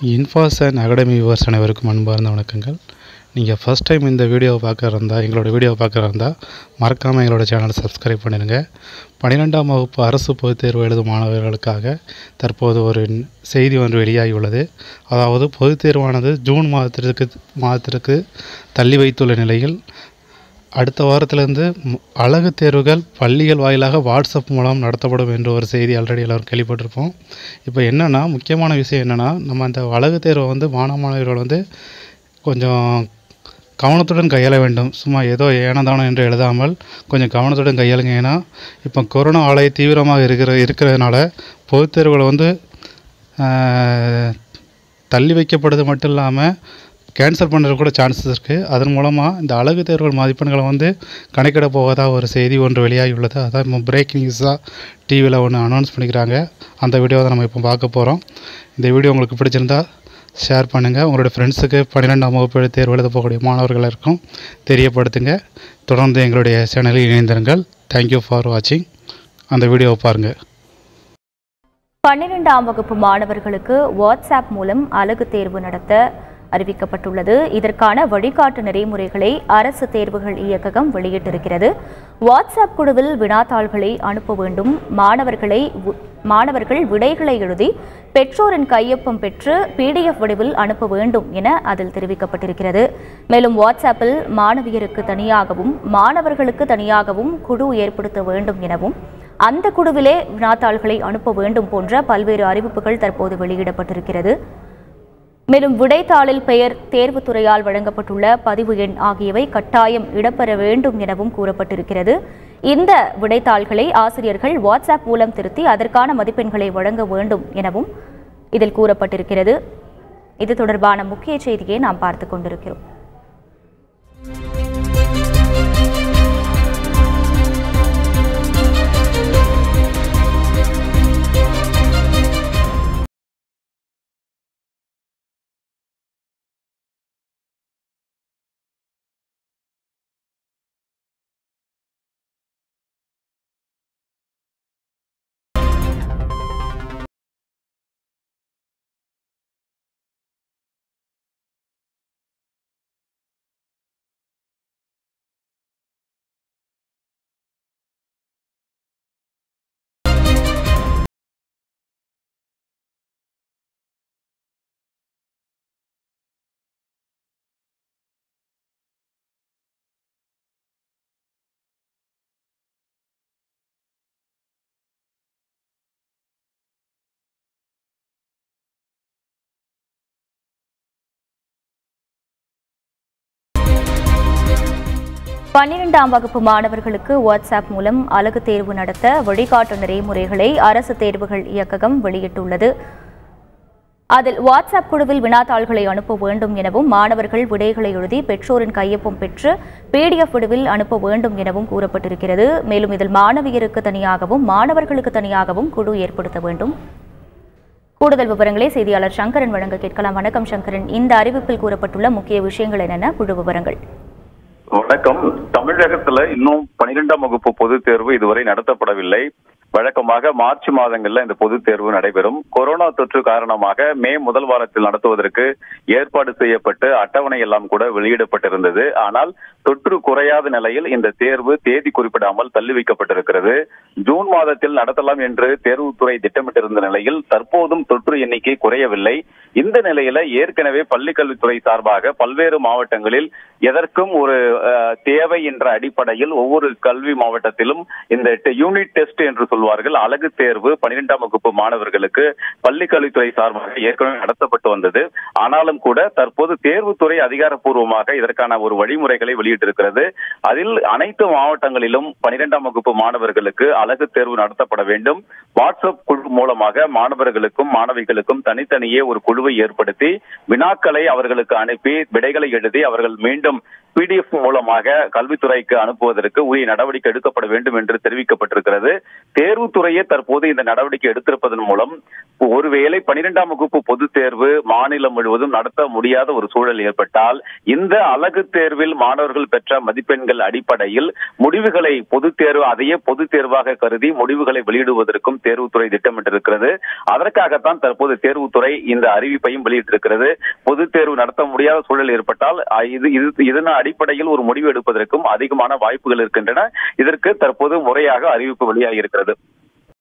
இன்ஃபாசன் academy viewers அனைவருக்கும் அன்பார்ந்த வணக்கங்கள். நீங்கள் ஃபஸ்ட் டைம் இந்த வீடியோவை பார்க்குறதா எங்களோட வீடியோவை பார்க்குறதா மறக்காமல் எங்களோட சேனலை சப்ஸ்கிரைப் பண்ணிடுங்க. 12ஆம் வகுப்பு அரசு பொதுத் தேர்வு எழுதும் மாணவர்களுக்காக தற்போது ஒரு செய்தி ஒன்று வெளியாகி உள்ளது. அதாவது பொதுத் தேர்வானது ஜூன் மாதத்திற்கு தள்ளி வைத்துள்ள நிலையில் அடுத்த வாரத்திலிருந்து அழகு தேர்வுகள் பள்ளிகள் வாயிலாக வாட்ஸ்அப் மூலம் நடத்தப்படும் என்ற ஒரு செய்தி ஆல்ரெடி எல்லோரும் கேள்விப்பட்டிருப்போம். இப்போ என்னென்னா, முக்கியமான விஷயம் என்னென்னா, நம்ம அந்த அழகு தேர்வை மாணவர்கள் கொஞ்சம் கவனத்துடன் கையாள வேண்டும். சும்மா ஏதோ ஏனதானம் என்று எழுதாமல் கொஞ்சம் கவனத்துடன் கையாளுங்க. ஏன்னா இப்போ கொரோனா அலை தீவிரமாக இருக்கிறதுனால பொதுத் தேர்வுகளை தள்ளி வைக்கப்படுறது மட்டும் இல்லாமல் கேன்சல் பண்ணுறது கூட சான்சஸ் இருக்குது. அதன் மூலமாக இந்த அழகு தேர்வுகள் மதிப்பெண்களை கணக்கிட போவதாக ஒரு செய்தி ஒன்று வெளியாகி உள்ளது. அதான் இப்போ பிரேக்கிங் நியூஸாக டிவியில் ஒன்று அனௌன்ஸ் பண்ணிக்கிறாங்க. அந்த வீடியோவை தான் நம்ம இப்போ பார்க்க போகிறோம். இந்த வீடியோ உங்களுக்கு பிடிச்சிருந்தா ஷேர் பண்ணுங்கள். உங்களுடைய ஃப்ரெண்ட்ஸுக்கு 12ஆம் வகுப்பு தேர்வு எழுத போகக்கூடிய மாணவர்களுக்கும் தெரியப்படுத்துங்க. தொடர்ந்து எங்களுடைய சேனலில் இணைந்திருங்கள். தேங்க்யூ ஃபார் வாட்சிங். அந்த வீடியோவை பாருங்கள். 12ஆம் வகுப்பு மாணவர்களுக்கு வாட்ஸ்அப் மூலம் அழகு தேர்வு நடத்த அறிவிக்கப்பட்டுள்ளது. இதற்கான வழிகாட்டு நெறிமுறைகளை அரசு தேர்வுகள் இயக்ககம் வெளியிட்டிருக்கிறது. வாட்ஸ்அப் குழுவில் வினாத்தாள்களை அனுப்ப வேண்டும். மாணவர்கள் விடைகளை எழுதி பெற்றோரின் கையொப்பம் பெற்று PDF வடிவில் அனுப்ப வேண்டும் என அதில் தெரிவிக்கப்பட்டிருக்கிறது. மேலும் வாட்ஸ்அப்பில் மாணவியருக்கு தனியாகவும் மாணவர்களுக்கு தனியாகவும் குழு ஏற்படுத்த வேண்டும் எனவும் அந்த குழுவிலே வினாத்தாள்களை அனுப்ப வேண்டும் போன்ற பல்வேறு அறிவிப்புகள் தற்போது வெளியிடப்பட்டிருக்கிறது. மேலும் விடைத்தாளில் பெயர், தேர்வுத்துறையால் வழங்கப்பட்டுள்ள பதிவு எண் ஆகியவை கட்டாயம் இடம்பெற வேண்டும் எனவும் கூறப்பட்டிருக்கிறது. இந்த விடைத்தாள்களை ஆசிரியர்கள் வாட்ஸ்அப் மூலம் திருத்தி அதற்கான மதிப்பெண்களை வழங்க வேண்டும் எனவும் இதில் கூறப்பட்டிருக்கிறது. இது தொடர்பான முக்கிய செய்தியை நாம் பார்த்துக் கொண்டிருக்கிறோம். பன்னிரெண்டாம் வகுப்பு மாணவர்களுக்கு வாட்ஸ்அப் மூலம் அழகு தேர்வு நடத்த வழிகாட்டு நெறிமுறைகளை அரசு தேர்வுகள் இயக்ககம் வெளியிட்டுள்ளது. அதில் வாட்ஸ்அப் குழுவில் வினாத்தாள்களை அனுப்ப வேண்டும் எனவும் மாணவர்கள் விடைகளை எழுதி பெற்றோரின் கையொப்பம் பெற்று PDF வடிவில் அனுப்ப வேண்டும் எனவும் கூறப்பட்டிருக்கிறது. மேலும் இதில் மாணவியருக்கு தனியாகவும் மாணவர்களுக்கு தனியாகவும் குழு ஏற்படுத்த வேண்டும். கூடுதல் விவரங்களை செய்தியாளர் சங்கரன் வழங்க கேட்கலாம். வணக்கம் சங்கரன், இந்த அறிவிப்பில் கூறப்பட்டுள்ள முக்கிய விஷயங்கள் என்னென்ன, குழு விவரங்கள்? வணக்கம். தமிழகத்துல இன்னும் 12ஆம் வகுப்பு பொதுத் தேர்வு இதுவரை நடத்தப்படவில்லை. வழக்கமாக மார்ச் மாதங்கள்ல இந்த பொதுத் தேர்வு நடைபெறும். கொரோனா தொற்று காரணமாக மே முதல் வாரத்தில் நடத்துவதற்கு ஏற்பாடு செய்யப்பட்டு அட்டவணை எல்லாம் கூட வெளியிடப்பட்டிருந்தது. ஆனால் தொற்று குறையாத நிலையில் இந்த தேர்வு தேதி குறிப்பிடாமல் தள்ளி வைக்கப்பட்டிருக்கிறது. ஜூன் மாதத்தில் நடத்தலாம் என்று தேர்வுத்துறை திட்டமிட்டிருந்த நிலையில் தற்போதும் தொற்று எண்ணிக்கை குறையவில்லை. இந்த நிலையில ஏற்கனவே பள்ளிக்கல்வித்துறை சார்பாக பல்வேறு மாவட்டங்களில் எதற்கும் ஒரு தேவை என்ற அடிப்படையில் ஒவ்வொரு கல்வி மாவட்டத்திலும் இந்த யூனிட் டெஸ்ட் என்று சொல்வார்கள், அழகு தேர்வு 12ஆம் வகுப்பு மாணவர்களுக்கு பள்ளிக்கல்வித்துறை சார்பாக ஏற்கனவே நடத்தப்பட்டு வந்தது. ஆனாலும் கூட தற்போது தேர்வுத்துறை அதிகாரப்பூர்வமாக இதற்கான ஒரு வழிமுறைகளை வெளியிட்டிருக்கிறது. அதில் அனைத்து மாவட்டங்களிலும் 12ஆம் வகுப்பு மாணவர்களுக்கு அழகு தேர்வு நடத்தப்பட வேண்டும். வாட்ஸ்அப் குழு மூலமாக மாணவர்களுக்கும் மாணவிகளுக்கும் தனித்தனியே ஒரு குழுவை ஏற்படுத்தி வினாக்களை அவர்களுக்கு அனுப்பி விடைகளை எழுதி அவர்கள் மீண்டும் PDF மூலமாக கல்வித்துறைக்கு அனுப்புவதற்கு உரிய நடவடிக்கை எடுக்கப்பட வேண்டும் என்று தெரிவிக்கப்பட்டிருக்கிறது. தேர்வுத்துறையே தற்போது இந்த நடவடிக்கை எடுத்திருப்பதன் மூலம் ஒருவேளை 12ஆம் வகுப்பு பொதுத் தேர்வு மாநிலம் முழுவதும் நடத்த முடியாத ஒரு சூழல் ஏற்பட்டால் இந்த அலகு தேர்வில் மாணவர்கள் பெற்ற மதிப்பெண்கள் அடிப்படையில் முடிவுகளை பொதுத் தேர்வு அதையே பொதுத் தேர்வாக கருதி முடிவுகளை வெளியிடுவதற்கும் தேர்வுத்துறை திட்டமிட்டிருக்கிறது. அதற்காகத்தான் தற்போது தேர்வுத்துறை இந்த அறிவிப்பையும் வெளியிட்டிருக்கிறது. பொதுத் தேர்வு நடத்த முடியாத சூழல் ஏற்பட்டால் இதன் அடிப்படையில் ஒரு முடிவு எடுப்பதற்கும் அதிகமான வாய்ப்புகள் இருக்கின்றன. இதற்கு தற்போது முறையாக அறிவிப்பு வெளியாகி இருக்கிறது.